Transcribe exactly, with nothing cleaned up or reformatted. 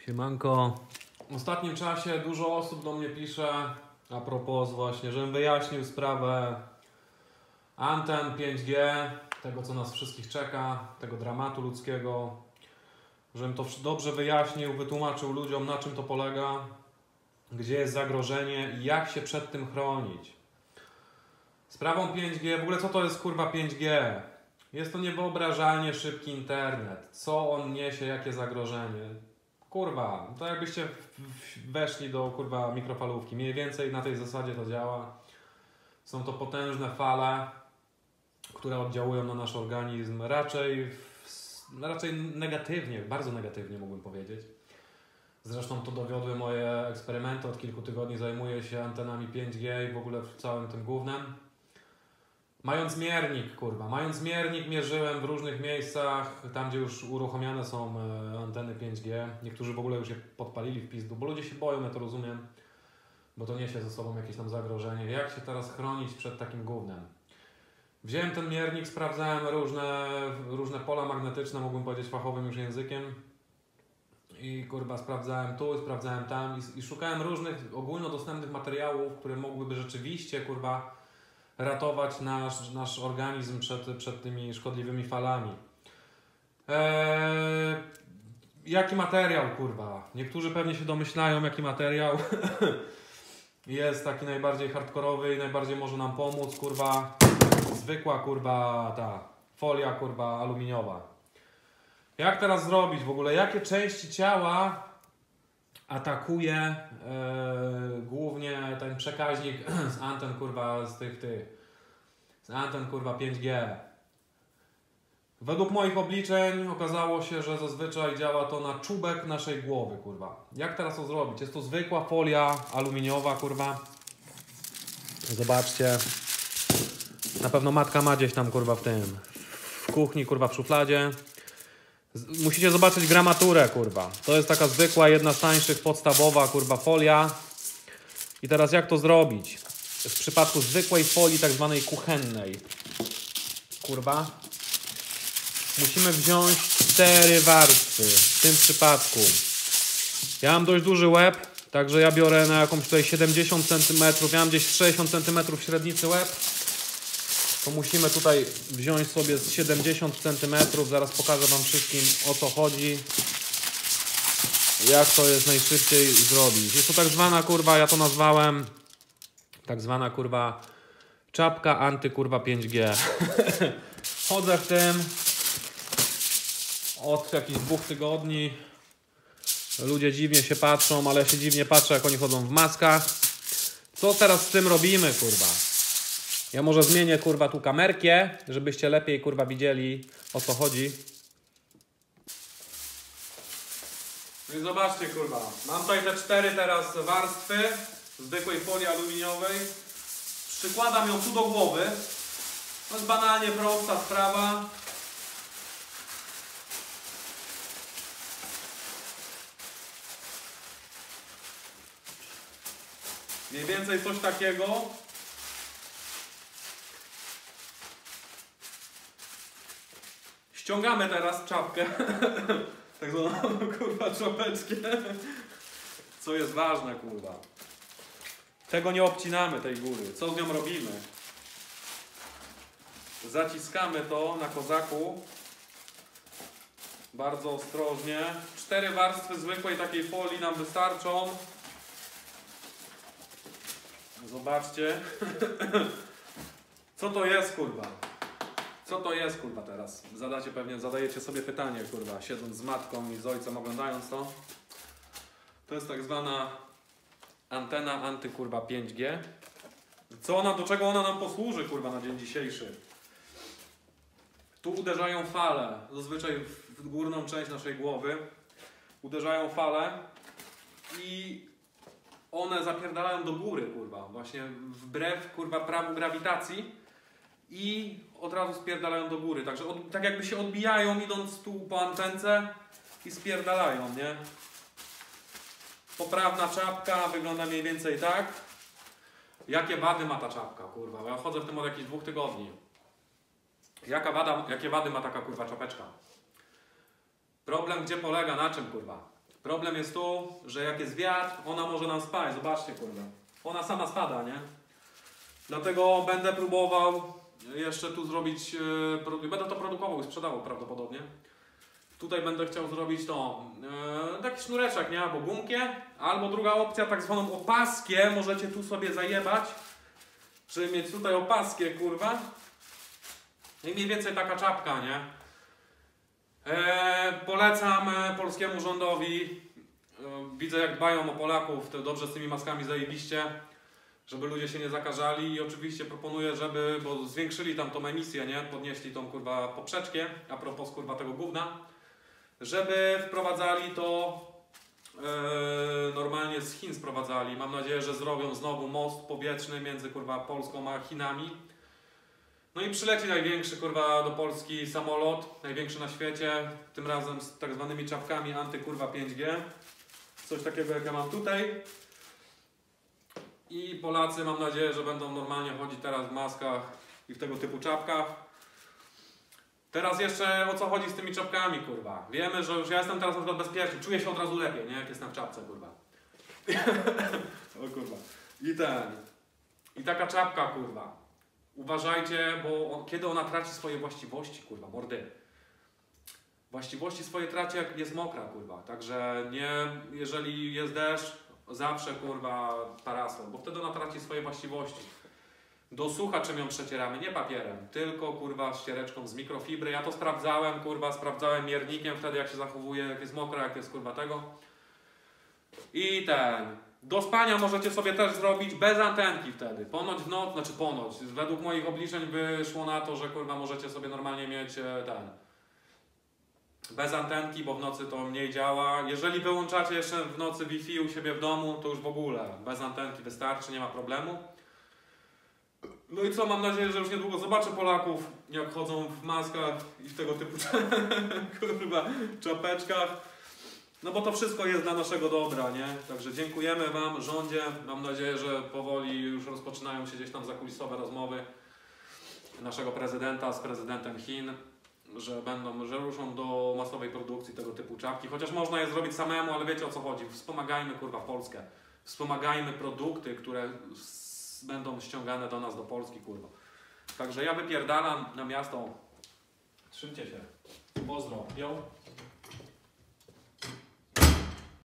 Siemanko. W ostatnim czasie dużo osób do mnie pisze a propos właśnie, żebym wyjaśnił sprawę anten pięć G, tego co nas wszystkich czeka, tego dramatu ludzkiego, żebym to dobrze wyjaśnił, wytłumaczył ludziom, na czym to polega, gdzie jest zagrożenie i jak się przed tym chronić. Sprawą pięć G, w ogóle co to jest kurwa pięć G? Jest to niewyobrażalnie szybki internet. Co on niesie, jakie zagrożenie? Kurwa, to jakbyście weszli do kurwa mikrofalówki. Mniej więcej na tej zasadzie to działa. Są to potężne fale, które oddziałują na nasz organizm raczej, raczej negatywnie, bardzo negatywnie mógłbym powiedzieć. Zresztą to dowiodły moje eksperymenty. Od kilku tygodni zajmuję się antenami pięć G i w ogóle całym tym gównem. Mając miernik, kurwa, mając miernik mierzyłem w różnych miejscach, tam gdzie już uruchomione są anteny pięć G. Niektórzy w ogóle już je podpalili w pizdu, bo ludzie się boją, ja to rozumiem, bo to niesie ze sobą jakieś tam zagrożenie. Jak się teraz chronić przed takim gównem? Wziąłem ten miernik, sprawdzałem różne, różne pola magnetyczne, mógłbym powiedzieć fachowym już językiem. I kurwa sprawdzałem tu, sprawdzałem tam i, i szukałem różnych ogólnodostępnych materiałów, które mogłyby rzeczywiście kurwa ratować nasz, nasz organizm przed, przed tymi szkodliwymi falami. Eee, jaki materiał, kurwa? Niektórzy pewnie się domyślają, jaki materiał jest taki najbardziej hardkorowy i najbardziej może nam pomóc, kurwa. Zwykła, kurwa, ta folia, kurwa, aluminiowa. Jak teraz zrobić w ogóle? Jakie części ciała atakuje e, głównie ten przekaźnik z anten, kurwa, z tych, tych, z anten, kurwa, pięć G. Według moich obliczeń okazało się, że zazwyczaj działa to na czubek naszej głowy, kurwa. Jak teraz to zrobić? Jest to zwykła folia aluminiowa, kurwa. Zobaczcie. Na pewno matka ma gdzieś tam, kurwa, w tym, w kuchni, kurwa, w szufladzie. Musicie zobaczyć gramaturę, kurwa. To jest taka zwykła, jedna z tańszych, podstawowa, kurwa, folia. I teraz jak to zrobić? W przypadku zwykłej folii, tak zwanej kuchennej, kurwa, musimy wziąć cztery warstwy. W tym przypadku ja mam dość duży łeb, także ja biorę na jakąś tutaj siedemdziesiąt centymetrów. Ja mam gdzieś sześćdziesiąt centymetrów średnicy łeb. To musimy tutaj wziąć sobie z siedemdziesiąt centymetrów. Zaraz pokażę wam wszystkim, o co chodzi. Jak to jest najszybciej zrobić. Jest to tak zwana, kurwa, ja to nazwałem tak zwana, kurwa, czapka anty, kurwa, pięć G. Chodzę w tym od jakichś dwóch tygodni. Ludzie dziwnie się patrzą, ale ja się dziwnie patrzę, jak oni chodzą w maskach. Co teraz z tym robimy, kurwa? Ja może zmienię, kurwa, tu kamerkę, żebyście lepiej, kurwa, widzieli, o co chodzi. No i zobaczcie, kurwa, mam tutaj te cztery teraz warstwy zwykłej folii aluminiowej. Przykładam ją tu do głowy. To jest banalnie prosta sprawa. Mniej więcej coś takiego. Ściągamy teraz czapkę, tak zwaną, kurwa, czapeczkę, co jest ważne, kurwa. Tego nie obcinamy, tej góry. Co z nią robimy? Zaciskamy to na kozaku, bardzo ostrożnie. Cztery warstwy zwykłej takiej folii nam wystarczą. Zobaczcie. Co to jest, kurwa? Co to jest, kurwa, teraz? Zadacie pewnie, zadajecie sobie pytanie, kurwa, siedząc z matką i z ojcem, oglądając to. To jest tak zwana antena anty, kurwa, pięć G. Co ona, do czego ona nam posłuży, kurwa, na dzień dzisiejszy? Tu uderzają fale, zazwyczaj w górną część naszej głowy. Uderzają fale i one zapierdalają do góry, kurwa, właśnie wbrew, kurwa, prawu grawitacji. I od razu spierdalają do góry. Także od, tak jakby się odbijają, idąc tu po antence i spierdalają, nie? Poprawna czapka wygląda mniej więcej tak. Jakie wady ma ta czapka, kurwa? Ja chodzę w tym od jakichś dwóch tygodni. Jaka wada, jakie wady ma taka, kurwa, czapeczka? Problem gdzie polega? Na czym, kurwa? Problem jest tu, że jak jest wiatr, ona może nam spaść. Zobaczcie, kurwa. Ona sama spada, nie? Dlatego będę próbował jeszcze tu zrobić, yy, będę to produkował i sprzedawał prawdopodobnie. Tutaj będę chciał zrobić to, yy, taki sznureczek, nie? Albo gumkę, albo druga opcja, tak zwaną opaskę. Możecie tu sobie zajebać, żeby mieć tutaj opaskę, kurwa. I mniej więcej taka czapka, nie? Eee, polecam polskiemu rządowi. Eee, widzę, jak dbają o Polaków, to dobrze z tymi maskami zajebiście, żeby ludzie się nie zakażali. I oczywiście proponuję, żeby, bo zwiększyli tam tą emisję, nie? Podnieśli tą kurwa poprzeczkę, a propos kurwa tego gówna, żeby wprowadzali to eee, normalnie z Chin sprowadzali. Mam nadzieję, że zrobią znowu most powietrzny między kurwa Polską a Chinami. No i przyleci największy kurwa do Polski samolot, największy na świecie, tym razem z tak zwanymi czapkami anty-kurwa pięć G. Coś takiego jak ja mam tutaj. I Polacy, mam nadzieję, że będą normalnie chodzić teraz w maskach i w tego typu czapkach. Teraz jeszcze o co chodzi z tymi czapkami, kurwa. Wiemy, że już ja jestem teraz na przykład bezpieczny, czuję się od razu lepiej, nie? Jak jestem w czapce, kurwa. O kurwa. I ten. I taka czapka, kurwa. Uważajcie, bo on, kiedy ona traci swoje właściwości, kurwa, mordy. Właściwości swoje traci, jak jest mokra, kurwa. Także nie, jeżeli jest deszcz, zawsze, kurwa, parasol, bo wtedy ona traci swoje właściwości. Do sucha czym ją przecieramy? Nie papierem, tylko, kurwa, ściereczką z mikrofibry. Ja to sprawdzałem, kurwa, sprawdzałem miernikiem wtedy, jak się zachowuje, jak jest mokra, jak jest, kurwa, tego. I ten... Do spania możecie sobie też zrobić bez antenki wtedy. Ponoć w noc, znaczy ponoć. Według moich obliczeń wyszło na to, że kurwa możecie sobie normalnie mieć ten. Bez antenki, bo w nocy to mniej działa. Jeżeli wyłączacie jeszcze w nocy Wi-Fi u siebie w domu, to już w ogóle bez antenki wystarczy, nie ma problemu. No i co, mam nadzieję, że już niedługo zobaczę Polaków, jak chodzą w maskach i w tego typu kurwa czapeczkach. No bo to wszystko jest dla naszego dobra, nie? Także dziękujemy Wam, rządzie. Mam nadzieję, że powoli już rozpoczynają się gdzieś tam zakulisowe rozmowy naszego prezydenta z prezydentem Chin, że będą, że ruszą do masowej produkcji tego typu czapki. Chociaż można je zrobić samemu, ale wiecie o co chodzi. Wspomagajmy kurwa Polskę. Wspomagajmy produkty, które będą ściągane do nas, do Polski, kurwa. Także ja wypierdalam na miasto. Trzymcie się. Pozdro. Yo.